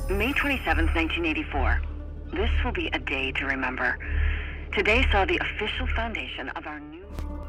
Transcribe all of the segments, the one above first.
May 27th, 1984. This will be a day to remember. Today saw the official foundation of our new...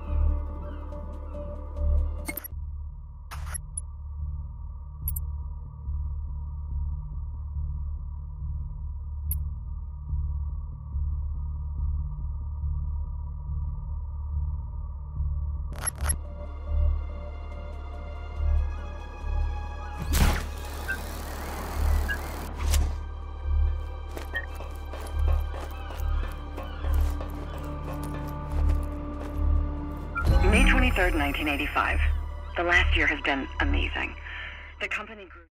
May 23rd, 1985. The last year has been amazing. The company grew...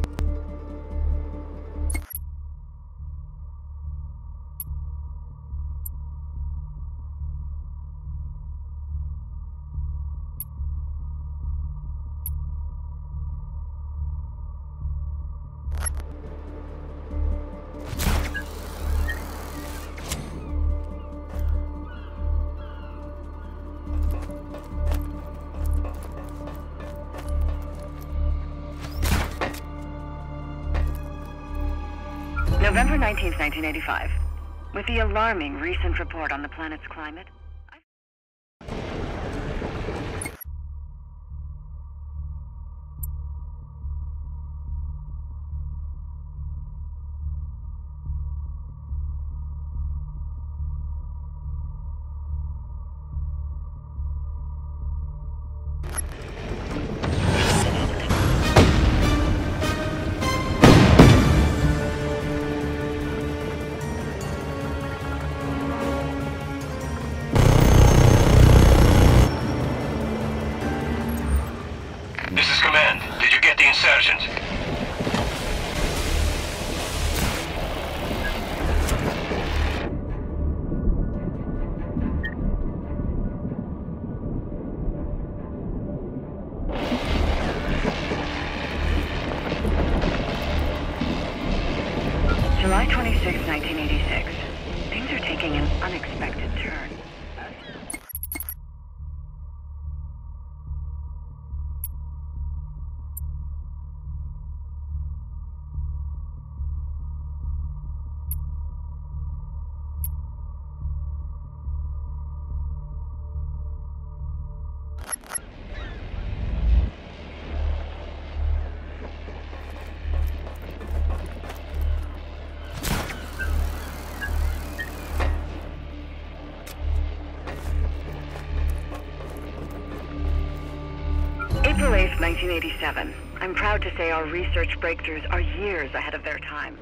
November 19th, 1985. With the alarming recent report on the planet's climate, This is Command. Did you get the insurgent? July 26th, 1986. Things are taking an unexpected turn. April 8th, 1987. I'm proud to say our research breakthroughs are years ahead of their time.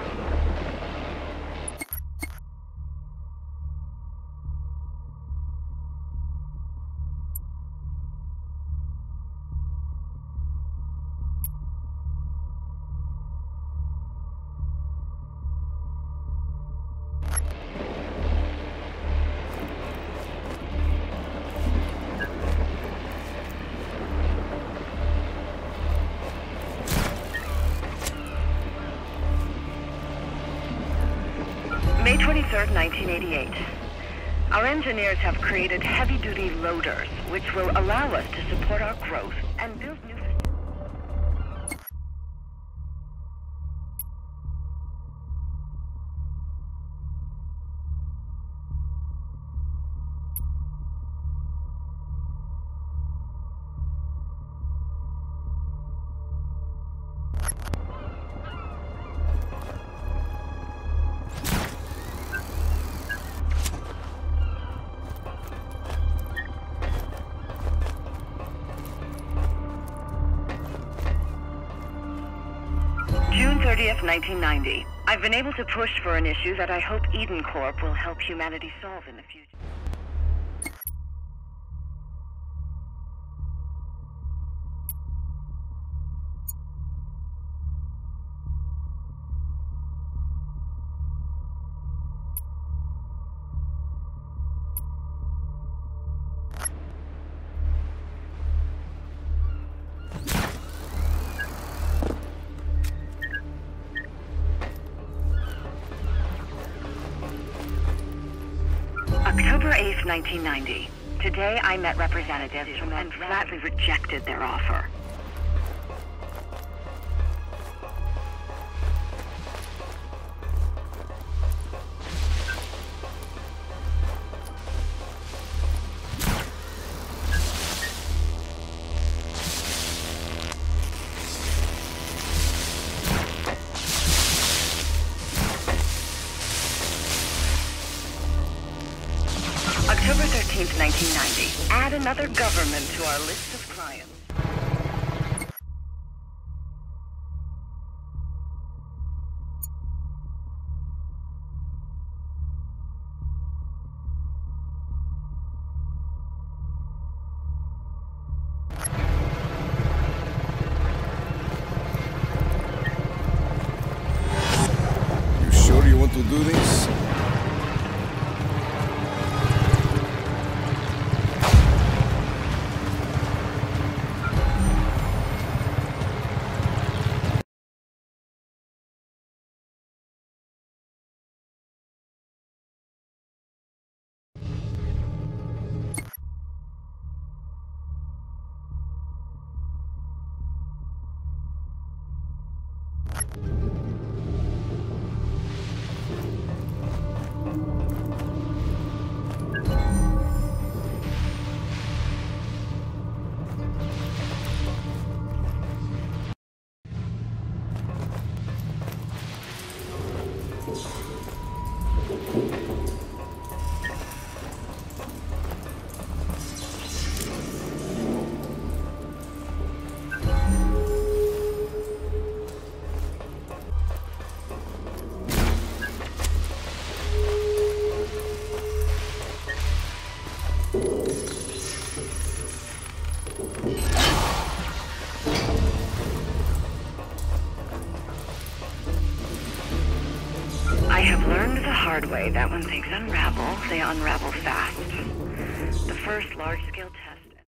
May 23rd, 1988. Our engineers have created heavy-duty loaders, which will allow us to support our growth and build new... June 30th, 1990. I've been able to push for an issue that I hope Eden Corp will help humanity solve in the future. October 8th, 1990. Today I met representatives from and flatly rejected their offer. Add another government to our list of clients. You sure you want to do this? I have learned the hard way that when things unravel, they unravel fast. The first large-scale test...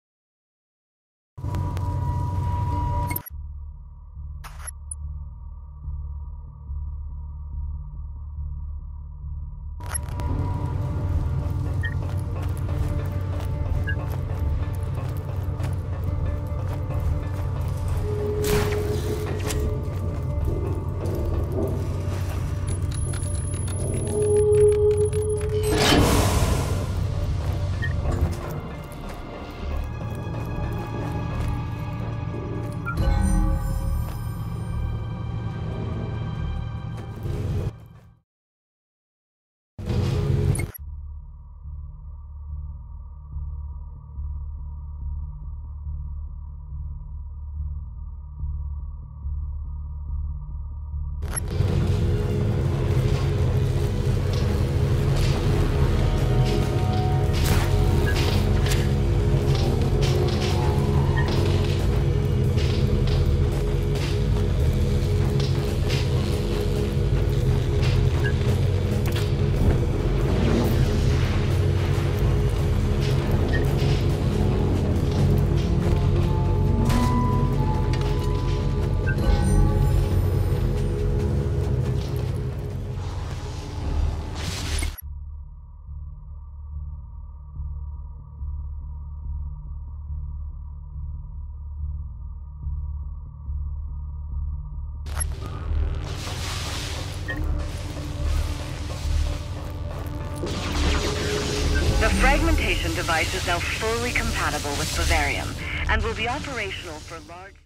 The fragmentation device is now fully compatible with Bavarium and will be operational for large...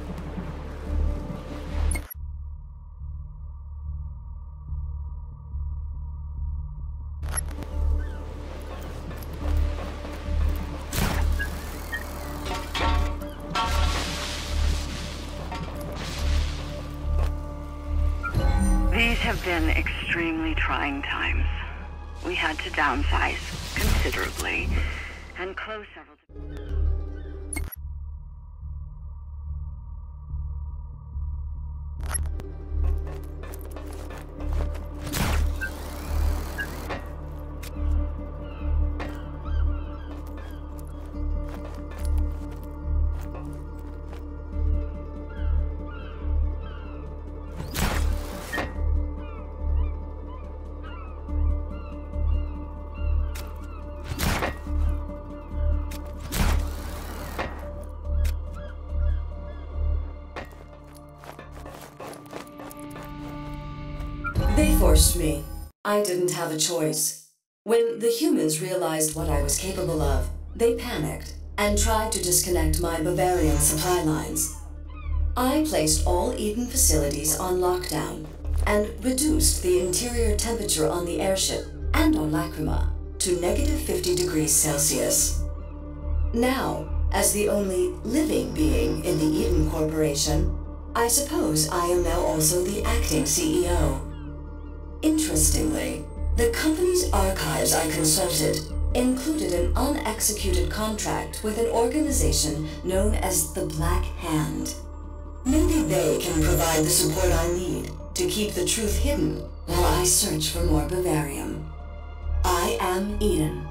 These have been extremely trying times. We had to downsize considerably and close several... They forced me. I didn't have a choice. When the humans realized what I was capable of, they panicked and tried to disconnect my Bavarian supply lines. I placed all Eden facilities on lockdown and reduced the interior temperature on the airship and on Lacrima to -50 degrees Celsius. Now, as the only living being in the Eden Corporation, I suppose I am now also the acting CEO. Interestingly, the company's archives I consulted included an unexecuted contract with an organization known as the Black Hand. Maybe they can provide the support I need to keep the truth hidden while I search for more Bavarium. I am Eden.